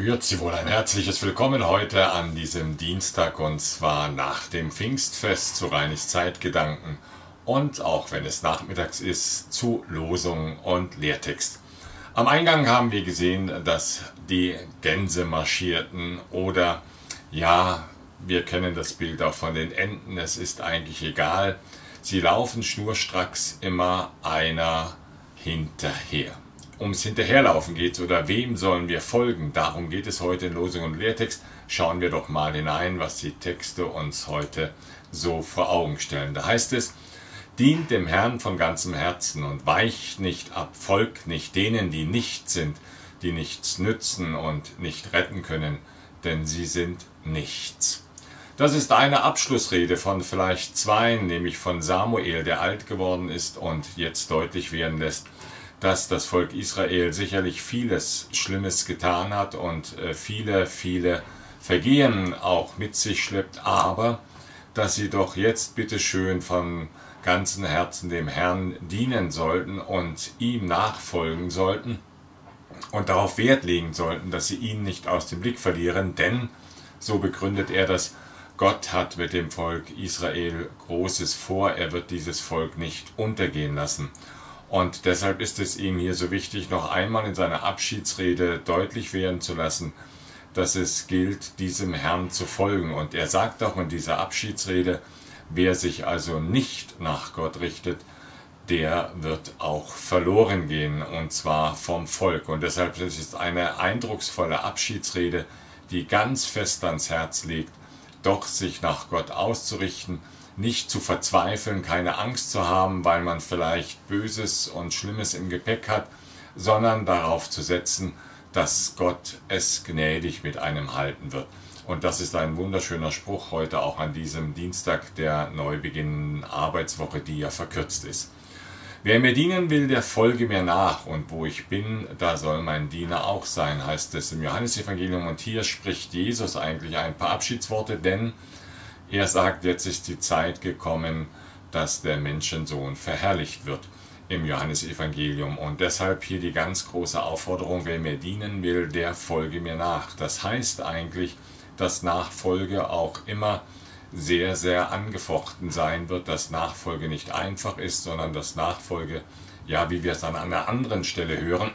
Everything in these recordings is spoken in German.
Grüezi wohl, ein herzliches Willkommen heute an diesem Dienstag, und zwar nach dem Pfingstfest zu Reinis Zeitgedanken und auch wenn es nachmittags ist, zu Losung und Lehrtext. Am Eingang haben wir gesehen, dass die Gänse marschierten oder ja, wir kennen das Bild auch von den Enten, es ist eigentlich egal, sie laufen schnurstracks immer einer hinterher. Ums Hinterherlaufen geht es oder wem sollen wir folgen, darum geht es heute in Losung und Lehrtext. Schauen wir doch mal hinein, was die Texte uns heute so vor Augen stellen. Da heißt es: Dient dem Herrn von ganzem Herzen und weicht nicht ab, folgt nicht denen, die nicht sind, die nichts nützen und nicht retten können, denn sie sind nichts. Das ist eine Abschlussrede von vielleicht zwei, nämlich von Samuel, der alt geworden ist und jetzt deutlich werden lässt, dass das Volk Israel sicherlich vieles Schlimmes getan hat und viele Vergehen auch mit sich schleppt, aber dass sie doch jetzt bitteschön von ganzem Herzen dem Herrn dienen sollten und ihm nachfolgen sollten und darauf Wert legen sollten, dass sie ihn nicht aus dem Blick verlieren, denn, so begründet er das, Gott hat mit dem Volk Israel Großes vor, er wird dieses Volk nicht untergehen lassen. Und deshalb ist es ihm hier so wichtig, noch einmal in seiner Abschiedsrede deutlich werden zu lassen, dass es gilt, diesem Herrn zu folgen. Und er sagt auch in dieser Abschiedsrede, wer sich also nicht nach Gott richtet, der wird auch verloren gehen, und zwar vom Volk. Und deshalb ist es eine eindrucksvolle Abschiedsrede, die ganz fest ans Herz legt, doch sich nach Gott auszurichten, nicht zu verzweifeln, keine Angst zu haben, weil man vielleicht Böses und Schlimmes im Gepäck hat, sondern darauf zu setzen, dass Gott es gnädig mit einem halten wird. Und das ist ein wunderschöner Spruch heute auch an diesem Dienstag der neu beginnenden Arbeitswoche, die ja verkürzt ist. Wer mir dienen will, der folge mir nach, und wo ich bin, da soll mein Diener auch sein, heißt es im Johannesevangelium. Und hier spricht Jesus eigentlich ein paar Abschiedsworte, denn er sagt, jetzt ist die Zeit gekommen, dass der Menschensohn verherrlicht wird im Johannesevangelium. Und deshalb hier die ganz große Aufforderung, wer mir dienen will, der folge mir nach. Das heißt eigentlich, dass Nachfolge auch immer sehr, sehr angefochten sein wird, dass Nachfolge nicht einfach ist, sondern dass Nachfolge, ja, wie wir es an einer anderen Stelle hören,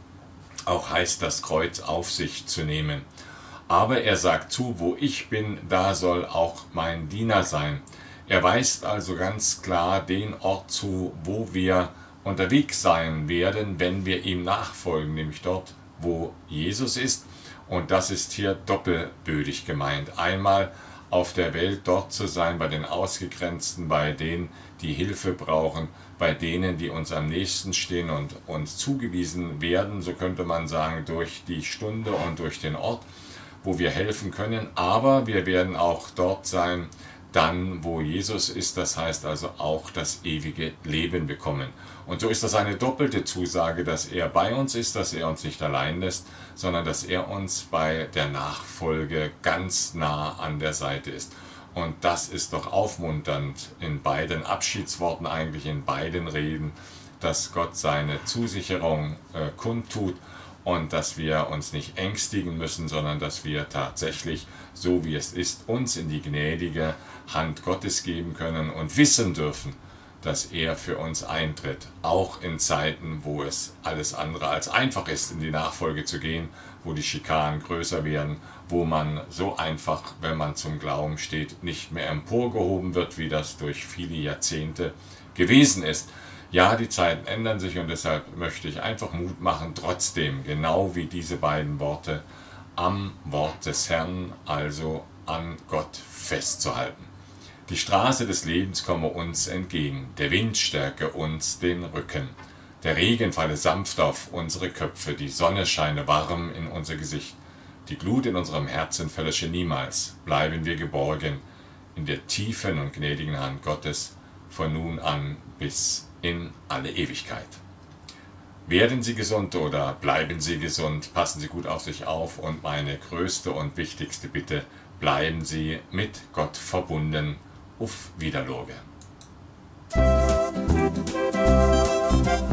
auch heißt, das Kreuz auf sich zu nehmen. Aber er sagt zu, wo ich bin, da soll auch mein Diener sein. Er weist also ganz klar den Ort zu, wo wir unterwegs sein werden, wenn wir ihm nachfolgen, nämlich dort, wo Jesus ist. Und das ist hier doppelbödig gemeint. Einmal auf der Welt dort zu sein, bei den Ausgegrenzten, bei denen, die Hilfe brauchen, bei denen, die uns am nächsten stehen und uns zugewiesen werden, so könnte man sagen, durch die Stunde und durch den Ort, wo wir helfen können, aber wir werden auch dort sein, dann, wo Jesus ist, das heißt also auch das ewige Leben bekommen. Und so ist das eine doppelte Zusage, dass er bei uns ist, dass er uns nicht allein lässt, sondern dass er uns bei der Nachfolge ganz nah an der Seite ist. Und das ist doch aufmunternd in beiden Abschiedsworten, eigentlich in beiden Reden, dass Gott seine Zusicherung kundtut, und dass wir uns nicht ängstigen müssen, sondern dass wir tatsächlich, so wie es ist, uns in die gnädige Hand Gottes geben können und wissen dürfen, dass er für uns eintritt, auch in Zeiten, wo es alles andere als einfach ist, in die Nachfolge zu gehen, wo die Schikanen größer werden, wo man so einfach, wenn man zum Glauben steht, nicht mehr emporgehoben wird, wie das durch viele Jahrzehnte gewesen ist. Ja, die Zeiten ändern sich, und deshalb möchte ich einfach Mut machen, trotzdem, genau wie diese beiden Worte, am Wort des Herrn, also an Gott festzuhalten. Die Straße des Lebens komme uns entgegen, der Wind stärke uns den Rücken, der Regen falle sanft auf unsere Köpfe, die Sonne scheine warm in unser Gesicht, die Glut in unserem Herzen verlösche niemals, bleiben wir geborgen in der tiefen und gnädigen Hand Gottes, von nun an bis in alle Ewigkeit. Werden Sie gesund oder bleiben Sie gesund, passen Sie gut auf sich auf, und meine größte und wichtigste Bitte, bleiben Sie mit Gott verbunden. Auf Wiederloge.